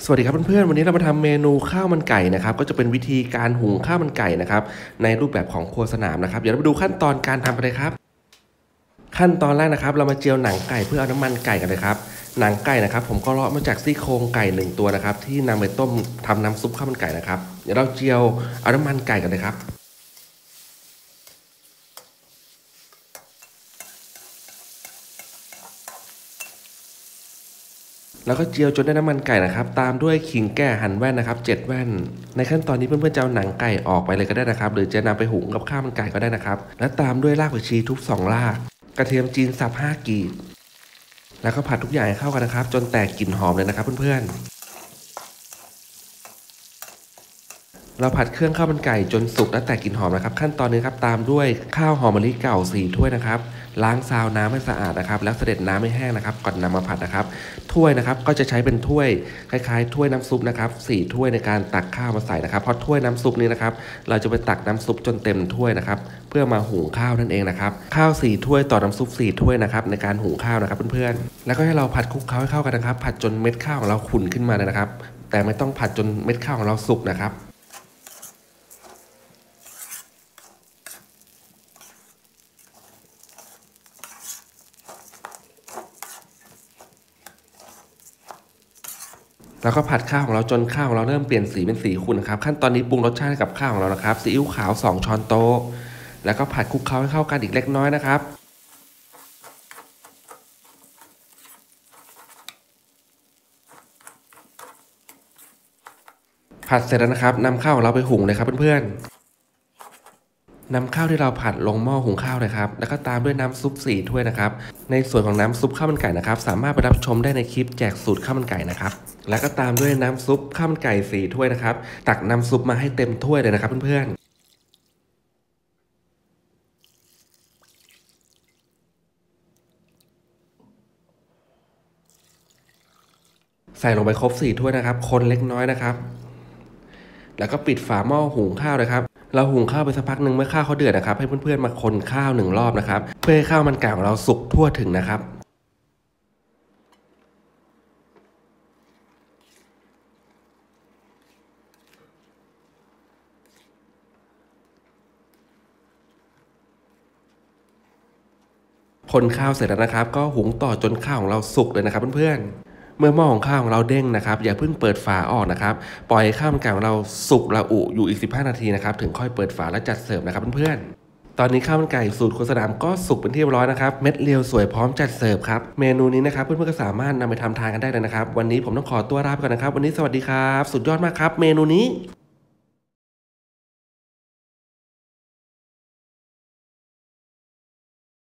สวัสดีครับเพื่อนๆวันนี้เรามาทำเมนูข้าวมันไก่นะครับก็จะเป็นวิธีการหุงข้าวมันไก่นะครับในรูปแบบของครัวสนามนะครับเดี๋ยวเราไปดูขั้นตอนการทำกันเลยครับขั้นตอนแรกนะครับเรามาเจียวหนังไก่เพื่อเอาน้ำมันไก่กันเลยครับหนังไก่นะครับผมก็เลาะมาจากซี่โครงไก่1ตัวนะครับที่นำไปต้มทำน้ำซุปข้าวมันไก่นะครับเดี๋ยวเราเจียวเอาน้ำมันไก่กันเลยครับแล้วก็เจียวจนได้น้ำมันไก่นะครับตามด้วยขิงแก่หั่นแว่นนะครับ7แว่นในขั้นตอนนี้เพื่อนๆจะเอาหนังไก่ออกไปเลยก็ได้นะครับหรือจะนำไปหุงกับข้าวมันไก่ก็ได้นะครับและตามด้วยรากผักชีทุบ2รากกระเทียมจีนสับ5กีบแล้วก็ผัดทุกอย่างให้เข้ากันนะครับจนแตกกลิ่นหอมเลยนะครับเพื่อนๆเราผัดเครื่องข้าวมันไก่จนสุกและแตกกลิ่นหอมนะครับขั้นตอนนี้ครับตามด้วยข้าวหอมมะลิเก่า4ถ้วยนะครับล้างซาวน้ำให้สะอาดนะครับแล้วเสด็จน้ำให้แห้งนะครับก่อนนำมาผัดนะครับถ้วยนะครับก็จะใช้เป็นถ้วยคล้ายๆถ้วยน้ำซุปนะครับ4ถ้วยในการตักข้าวมาใส่นะครับเพราะถ้วยน้ำซุปนี้นะครับเราจะไปตักน้ำซุปจนเต็มถ้วยนะครับเพื่อมาหุงข้าวนั่นเองนะครับข้าว4ถ้วยต่อน้ำซุป4ถ้วยนะครับในการหุงข้าวนะครับเพื่อนๆแล้วก็ให้เราผัดคลุกเคล้าให้เข้ากันนะครับผัดจนเม็ดข้าวของเราขุ่นขึ้นมาเลยนะครับแต่ไม่ต้องผัดจนเม็ดข้าวของเราสุกนะครับแล้วก็ผัดข้าวของเราจนข้าวของเราเริ่มเปลี่ยนสีเป็นสีขุ่นนะครับขั้นตอนนี้ปรุงรสชาติกับข้าวของเรานะครับซีอิ๊วขาว2ช้อนโต๊ะแล้วก็ผัดคลุกเคล้าให้เข้ากันอีกเล็กน้อยนะครับผัดเสร็จแล้วนะครับนำข้าวของเราไปหุงเลยครับเพื่อนๆนำข้าวที่เราผัดลงหม้อหุงข้าวเลยครับแล้วก็ตามด้วยน้ำซุป4ถ้วยนะครับในส่วนของน้ำซุปข้าวมันไก่นะครับสามารถไปรับชมได้ในคลิปแจกสูตรข้าวมันไก่นะครับแล้วก็ตามด้วยน้ำซุปข้าวมันไก่4ถ้วยนะครับตักน้ำซุปมาให้เต็มถ้วยเลยนะครับเพื่อนๆใส่ลงไปครบ4ถ้วยนะครับคนเล็กน้อยนะครับแล้วก็ปิดฝาหม้อหุงข้าวเลยครับเราหุงข้าวไปสักพักหนึ่งเมื่อข้าวเขาเดือดนะครับให้เพื่อนๆมาคนข้าว1รอบนะครับเพื่อให้ข้าวมันไก่ของเราสุกทั่วถึงนะครับคนข้าวเสร็จแล้วนะครับก็หุงต่อจนข้าวของเราสุกเลยนะครับเพื่อนๆเมื่อหม้อของข้าวของเราเด้งนะครับอย่าเพิ่งเปิดฝาออกนะครับปล่อยข้าวมันไก่ของเราสุกระอุอยู่อีก15นาทีนะครับถึงค่อยเปิดฝาและจัดเสิร์ฟนะครับเพื่อนๆตอนนี้ข้าวมันไก่สูตรโคสนามก็สุกเป็นที่เรียบร้อยนะครับเม็ดเรียวสวยพร้อมจัดเสิร์ฟครับเมนูนี้นะครับเพื่อนๆก็สามารถนำไปทำทานกันได้เลยนะครับวันนี้ผมต้องขอตัวลาไปก่อนนะครับวันนี้สวัสดีครับสุดยอดมากครับเมนูนี้